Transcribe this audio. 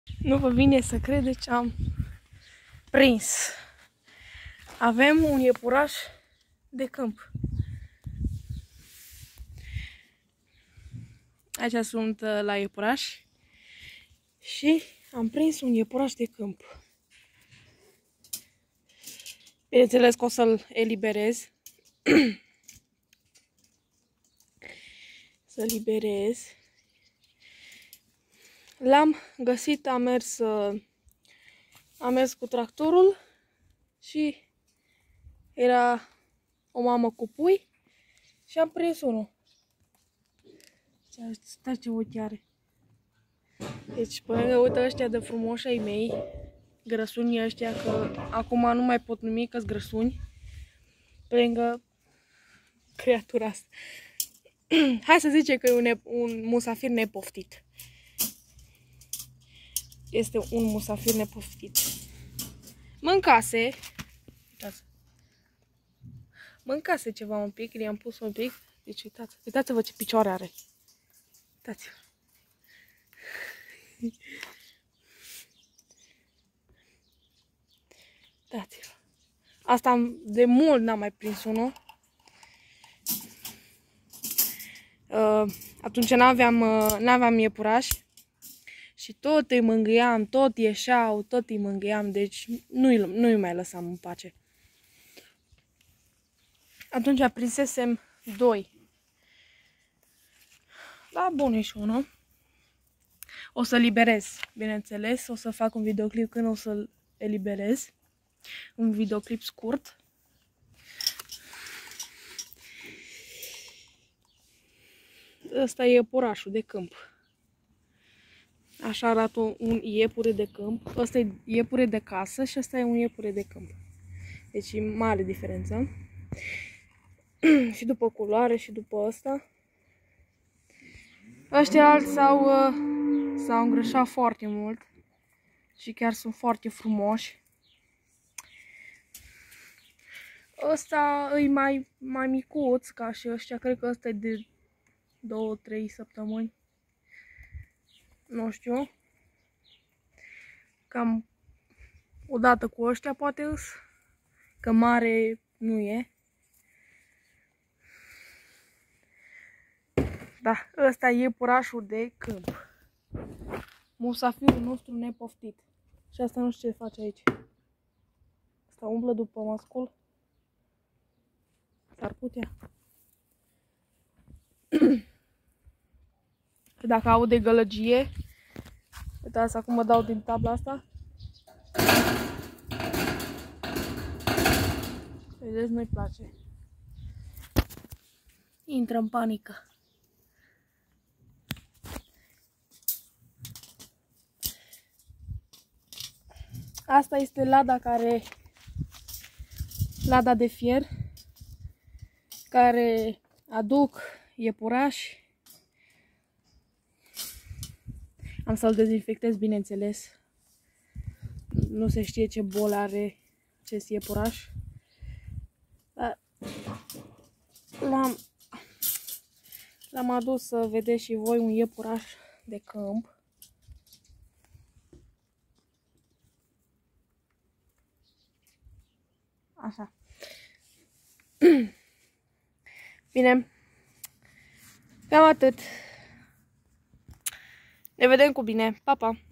Nu vă vine să credeți ce am prins. Avem un iepuraș de câmp. Aici sunt la iepuraș și am prins un iepuraș de câmp. Bineînțeles că o să-l eliberez. Să liberez. L-am găsit, am mers cu tractorul și era o mamă cu pui și am prins unul. Stai ce ochi are. Deci, până uite ăștia de frumoși ai mei, grăsunii ăștia, că acum nu mai pot numi că-s grăsuni, pe lângă creatura asta. Hai să zicem că e un musafir nepoftit. Este un musafir nepoftit. Mâncase, mâncase ceva un pic, i-am pus un pic. Deci uitați, uitați-vă ce picioare are. Uitați-vă. Uitați-vă. Asta de mult n-am mai prins unul. Atunci n-aveam iepuraș. Și tot îi mângâiam, tot ieșeau, tot îi mângâiam, deci nu-i mai lăsam în pace. Atunci prinsesem 2. Da, bun, e și unul. O să liberez, bineînțeles, o să fac un videoclip când o să-l eliberez. Un videoclip scurt. Ăsta e iepurașul de câmp. Așa arată un iepure de câmp. Ăsta e iepure de casă și ăsta e un iepure de câmp. Deci e mare diferență. Și după culoare și după ăsta. Ăștia alți s-au îngrășat foarte mult. Și chiar sunt foarte frumoși. Ăsta e mai micuț ca și ăștia. Cred că ăsta e de 2-3 săptămâni. Nu știu. Cam odată cu ăștia poate îs. Că mare nu e. Da, ăsta e iepurașul de câmp. Musafirul nostru nepoftit. Și asta nu știu ce face aici. Asta umblă după mascul. S-ar putea. Dacă aude gălăgie, uitați, acum mă dau din tabla asta. Vedeți, nu-i place. Intră în panică. Asta este lada de fier, care aduc iepurași. Am să-l dezinfectez, bineînțeles. Nu se știe ce bolă are acest iepuraș. L-am adus să vedeți și voi un iepuraș de câmp. Așa. Bine. Cam atât. Ne vedem cu bine. Pa, pa!